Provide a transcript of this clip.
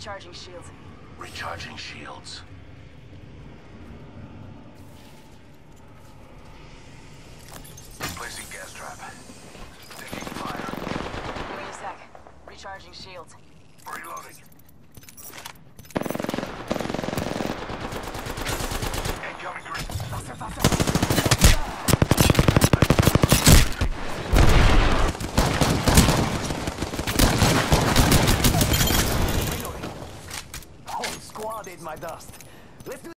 Recharging shields. Recharging shields. Placing gas trap. Taking fire. Wait a sec. Recharging shields. Reloading. Incoming green. Faster, faster! Whole squad ate my dust. Let's do